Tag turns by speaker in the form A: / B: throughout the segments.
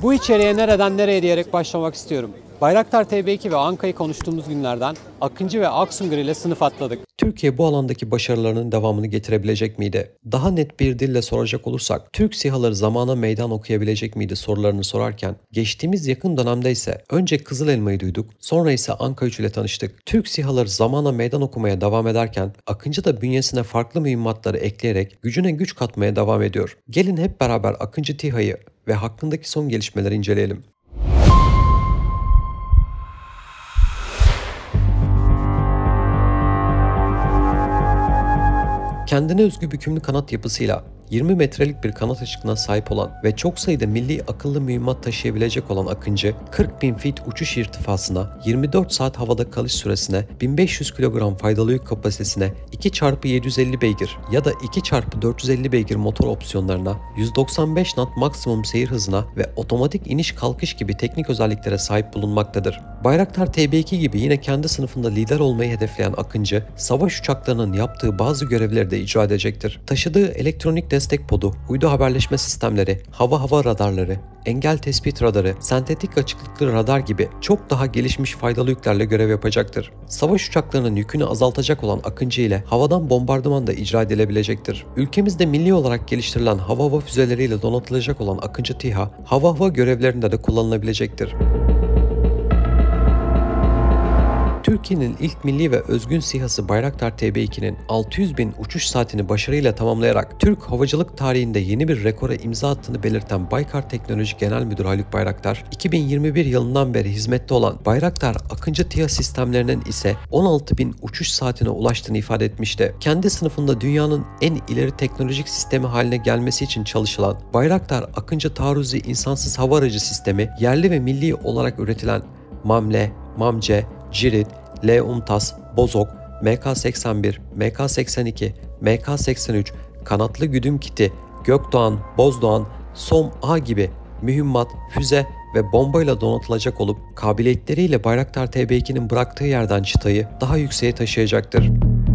A: Bu içeriğe nereden nereye diyerek başlamak istiyorum. Bayraktar TB2 ve Anka'yı konuştuğumuz günlerden Akıncı ve Aksungur ile sınıf atladık.
B: Türkiye bu alandaki başarılarının devamını getirebilecek miydi? Daha net bir dille soracak olursak, Türk SİHA'ları zamana meydan okuyabilecek miydi sorularını sorarken, geçtiğimiz yakın dönemde ise önce Kızıl Elma'yı duyduk, sonra ise Anka 3 ile tanıştık. Türk SİHA'ları zamana meydan okumaya devam ederken, Akıncı da bünyesine farklı mühimmatları ekleyerek gücüne güç katmaya devam ediyor. Gelin hep beraber Akıncı TİHA'yı ve hakkındaki son gelişmeleri inceleyelim. Kendine özgü bükümlü kanat yapısıyla 20 metrelik bir kanat açıklığına sahip olan ve çok sayıda milli akıllı mühimmat taşıyabilecek olan Akıncı, 40.000 feet uçuş irtifasına, 24 saat havada kalış süresine, 1500 kilogram faydalı yük kapasitesine, 2x750 beygir ya da 2x450 beygir motor opsiyonlarına, 195 knot maksimum seyir hızına ve otomatik iniş kalkış gibi teknik özelliklere sahip bulunmaktadır. Bayraktar TB2 gibi yine kendi sınıfında lider olmayı hedefleyen Akıncı, savaş uçaklarının yaptığı bazı görevleri de icra edecektir. Taşıdığı elektronik destek podu, uydu haberleşme sistemleri, hava radarları, engel tespit radarı, sentetik açıklıklı radar gibi çok daha gelişmiş faydalı yüklerle görev yapacaktır. Savaş uçaklarının yükünü azaltacak olan Akıncı ile havadan bombardıman da icra edilebilecektir. Ülkemizde milli olarak geliştirilen hava füzeleriyle donatılacak olan Akıncı TİHA, hava görevlerinde de kullanılabilecektir. Türkiye'nin ilk milli ve özgün SİHA'sı Bayraktar TB2'nin 600.000 uçuş saatini başarıyla tamamlayarak Türk havacılık tarihinde yeni bir rekora imza attığını belirten Baykar Teknoloji Genel Müdürü Haluk Bayraktar, 2021 yılından beri hizmette olan Bayraktar Akıncı TİHA sistemlerinin ise 16.000 uçuş saatine ulaştığını ifade etmişti. Kendi sınıfında dünyanın en ileri teknolojik sistemi haline gelmesi için çalışılan Bayraktar Akıncı Taarruzi İnsansız Hava Aracı Sistemi, yerli ve milli olarak üretilen MAMLE, MAMCE, Cirit, L-UMTAS, Bozok, MK-81, MK-82, MK-83, kanatlı güdüm kiti, Gökdoğan, Bozdoğan, SOM-A gibi mühimmat, füze ve bombayla donatılacak olup kabiliyetleriyle Bayraktar TB2'nin bıraktığı yerden çıtayı daha yükseğe taşıyacaktır.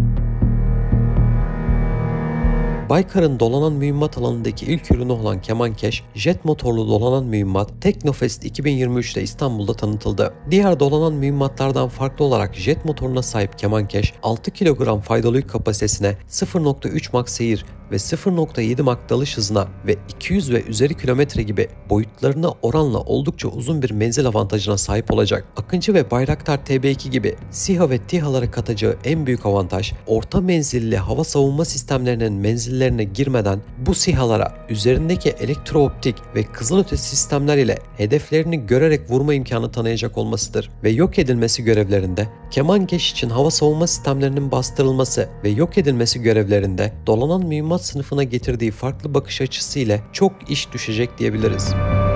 B: Baykar'ın dolanan mühimmat alanındaki ilk ürünü olan Kemankeş, jet motorlu dolanan mühimmat Teknofest 2023'te İstanbul'da tanıtıldı. Diğer dolanan mühimmatlardan farklı olarak jet motoruna sahip Kemankeş, 6 kilogram faydalı yük kapasitesine, 0.3 Mach seyir ve 0.7 Mach dalış hızına ve 200 ve üzeri kilometre gibi boyutlarına oranla oldukça uzun bir menzil avantajına sahip olacak. Akıncı ve Bayraktar TB2 gibi SİHA ve TİHA'lara katacağı en büyük avantaj, orta menzilli hava savunma sistemlerinin menzillerine girmeden bu SİHA'lara üzerindeki elektrooptik ve kızılötesi sistemler ile hedeflerini görerek vurma imkanı tanıyacak olmasıdır ve yok edilmesi görevlerinde Kemankeş için hava savunma sistemlerinin bastırılması ve yok edilmesi görevlerinde dolanan mühimmat sınıfına getirdiği farklı bakış açısı ile çok iş düşecek diyebiliriz.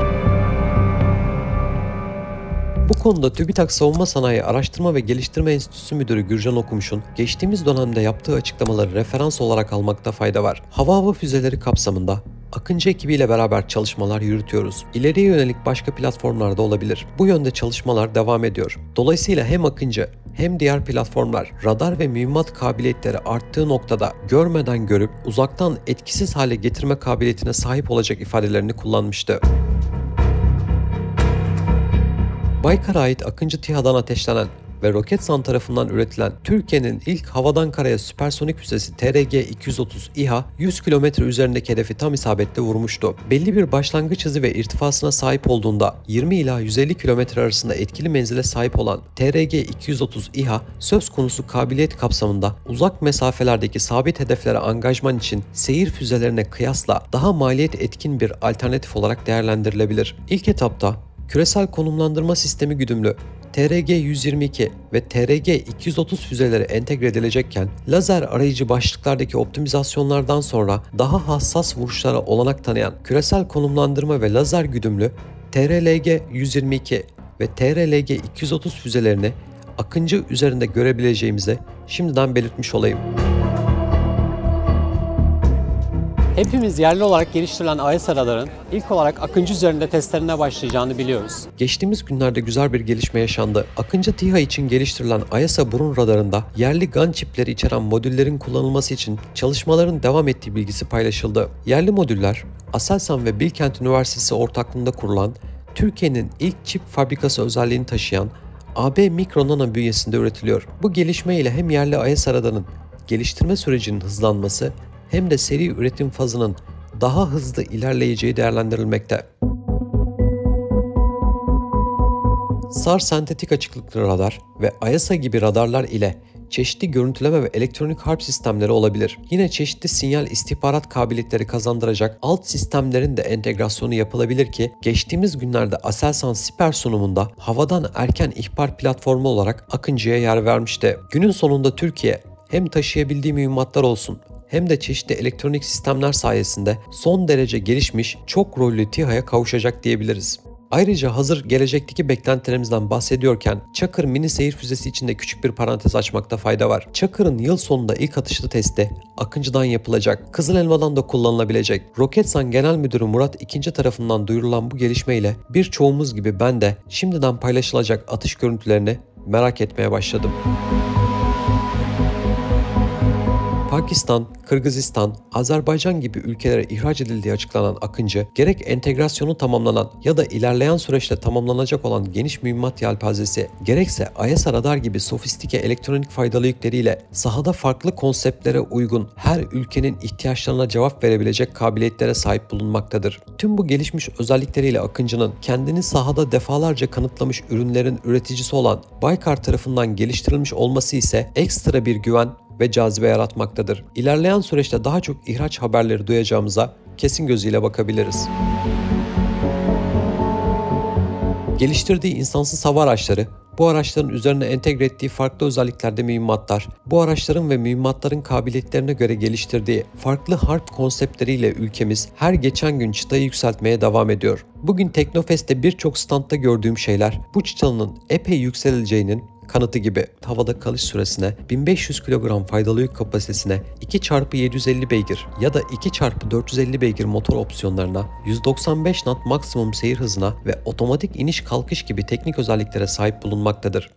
B: Bu konuda TÜBİTAK Savunma Sanayi Araştırma ve Geliştirme Enstitüsü Müdürü Gürcan Okumuş'un geçtiğimiz dönemde yaptığı açıklamaları referans olarak almakta fayda var. Hava füzeleri kapsamında Akıncı ekibiyle beraber çalışmalar yürütüyoruz. İleriye yönelik başka platformlarda olabilir. Bu yönde çalışmalar devam ediyor. Dolayısıyla hem Akıncı hem diğer platformlar radar ve mühimmat kabiliyetleri arttığı noktada görmeden görüp uzaktan etkisiz hale getirme kabiliyetine sahip olacak ifadelerini kullanmıştı. Baykar'a ait Akıncı TİHA'dan ateşlenen ve Roketsan tarafından üretilen Türkiye'nin ilk havadan karaya süpersonik füzesi TRG-230 İHA 100 km üzerindeki hedefi tam isabetle vurmuştu. Belli bir başlangıç hızı ve irtifasına sahip olduğunda 20 ila 150 km arasında etkili menzile sahip olan TRG-230 İHA söz konusu kabiliyet kapsamında uzak mesafelerdeki sabit hedeflere angajman için seyir füzelerine kıyasla daha maliyet etkin bir alternatif olarak değerlendirilebilir. İlk etapta küresel konumlandırma sistemi güdümlü TRG-122 ve TRG-230 füzeleri entegre edilecekken lazer arayıcı başlıklardaki optimizasyonlardan sonra daha hassas vuruşlara olanak tanıyan küresel konumlandırma ve lazer güdümlü TRLG-122 ve TRLG-230 füzelerini Akıncı üzerinde görebileceğimizi şimdiden belirtmiş olayım.
A: Hepimiz yerli olarak geliştirilen AESA radarın ilk olarak Akıncı üzerinde testlerine başlayacağını biliyoruz.
B: Geçtiğimiz günlerde güzel bir gelişme yaşandı. Akıncı TİHA için geliştirilen AESA burun radarında yerli GAN çipleri içeren modüllerin kullanılması için çalışmaların devam ettiği bilgisi paylaşıldı. Yerli modüller, Aselsan ve Bilkent Üniversitesi ortaklığında kurulan Türkiye'nin ilk çip fabrikası özelliğini taşıyan AB Mikro Nano bünyesinde üretiliyor. Bu gelişme ile hem yerli AES radarın geliştirme sürecinin hızlanması hem de seri üretim fazının daha hızlı ilerleyeceği değerlendirilmekte. SAR sentetik açıklıklı radar ve AESA gibi radarlar ile çeşitli görüntüleme ve elektronik harp sistemleri olabilir. Yine çeşitli sinyal istihbarat kabiliyetleri kazandıracak alt sistemlerin de entegrasyonu yapılabilir ki geçtiğimiz günlerde Aselsan Siper sunumunda havadan erken ihbar platformu olarak Akıncı'ya yer vermişti. Günün sonunda Türkiye hem taşıyabildiği mühimmatlar olsun hem de çeşitli elektronik sistemler sayesinde son derece gelişmiş çok rollü TİHA'ya kavuşacak diyebiliriz. Ayrıca hazır gelecekteki beklentilerimizden bahsediyorken Çakır mini seyir füzesi için de küçük bir parantez açmakta fayda var. Çakır'ın yıl sonunda ilk atışlı testi Akıncı'dan yapılacak. Kızıl Elma'dan da kullanılabilecek. Roketsan Genel Müdürü Murat II tarafından duyurulan bu gelişmeyle birçoğumuz gibi ben de şimdiden paylaşılacak atış görüntülerini merak etmeye başladım. Pakistan, Kırgızistan, Azerbaycan gibi ülkelere ihraç edildiği açıklanan Akıncı, gerek entegrasyonu tamamlanan ya da ilerleyen süreçte tamamlanacak olan geniş mühimmat yelpazesi, gerekse AESA radar gibi sofistike elektronik faydalı yükleriyle sahada farklı konseptlere uygun her ülkenin ihtiyaçlarına cevap verebilecek kabiliyetlere sahip bulunmaktadır. Tüm bu gelişmiş özellikleriyle Akıncı'nın kendini sahada defalarca kanıtlamış ürünlerin üreticisi olan Baykar tarafından geliştirilmiş olması ise ekstra bir güven ve cazibe yaratmaktadır. İlerleyen süreçte daha çok ihraç haberleri duyacağımıza kesin gözüyle bakabiliriz. Geliştirdiği insansız hava araçları, bu araçların üzerine entegre ettiği farklı özelliklerde mühimmatlar, bu araçların ve mühimmatların kabiliyetlerine göre geliştirdiği farklı harp konseptleriyle ülkemiz her geçen gün çıtayı yükseltmeye devam ediyor. Bugün Teknofest'te birçok standta gördüğüm şeyler bu çıtanın epey yükseleceğinin kanıtı gibi. Havada kalış süresine, 1500 kilogram faydalı yük kapasitesine, 2x750 beygir ya da 2x450 beygir motor opsiyonlarına, 195 knot maksimum seyir hızına ve otomatik iniş kalkış gibi teknik özelliklere sahip bulunmaktadır.